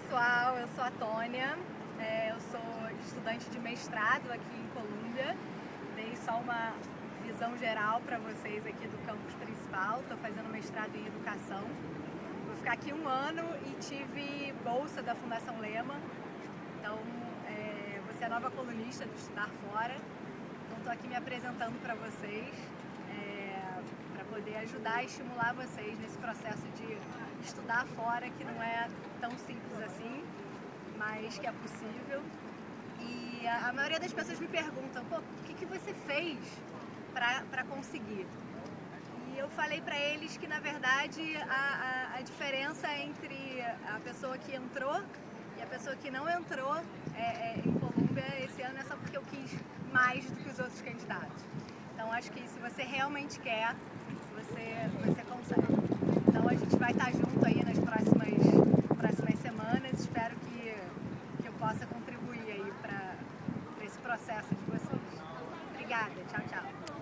pessoal, eu sou a Tônia, eu sou estudante de mestrado aqui em Colômbia. Dei só uma visão geral para vocês aqui do campus principal. Estou fazendo mestrado em educação. Vou ficar aqui 1 ano e tive bolsa da Fundação Lema. Então, vou ser a nova colunista do Estudar Fora. Então, estou aqui me apresentando para vocês, para poder ajudar e estimular vocês nesse processo de estudar fora, que não é tão simples assim, mas que é possível. E a maioria das pessoas me perguntam, pô, o que você fez para conseguir? E eu falei para eles que, na verdade, a diferença entre a pessoa que entrou e a pessoa que não entrou em Colômbia esse ano é só porque eu quis mais do que os outros candidatos. Então, acho que se você realmente quer, você consegue. Então, a gente vai estar junto aí nas próximas semanas. Espero que eu possa contribuir aí para esse processo de vocês. Obrigada. Tchau, tchau.